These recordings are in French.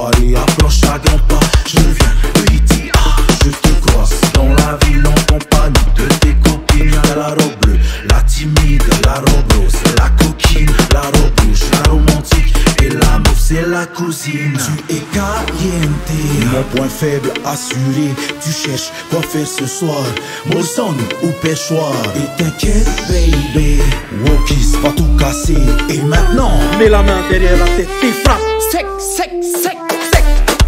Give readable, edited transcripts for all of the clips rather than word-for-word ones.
soirée approche à grands pas. Je viens de Haïti, je te croise dans la ville en compagnie de tes copines. Y'a la robe bleue, la timide, la robe rose, la coquine, la robe rouge, la romantique et la meuf c'est la cousine. Tu es caliente, mon point faible assuré. Tu cherches quoi faire ce soir, Molson ou pêchoir. Et t'inquiète baby, Wokis va tout casser. Et maintenant, mets la main derrière la tête et frappe. Sec, sec, sec, sec.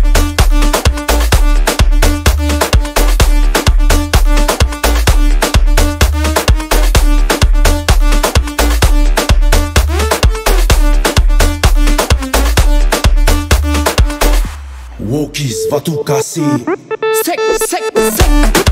Wokis va tout casser. Sec, sec, sec.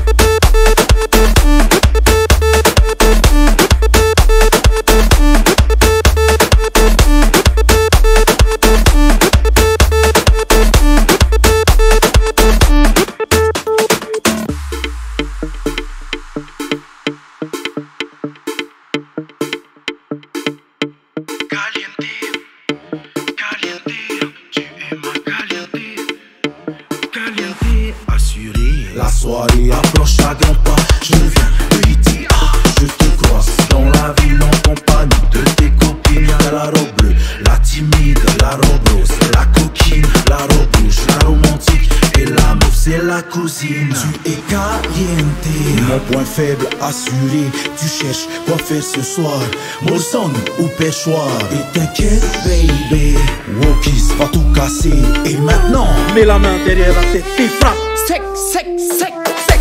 La soirée approche à grands pas. Je viens de Haïti, je te croise dans la ville en compagnie de tes copines. Y'a la robe bleue, la timide, la robe rose, la coquine, la robe rouge, la romantique et la meuf c'est la cousine. Tu es caliente, mon point faible assuré. Tu cherches quoi faire ce soir, Molson ou pêchoir. Et t'inquiète baby, Wokis va tout casser. Et maintenant, mets la main derrière la tête et frappe. Sec, sec, sec, sec.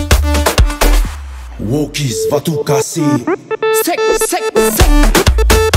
Wokis va tout casser. Sec, sec, sec.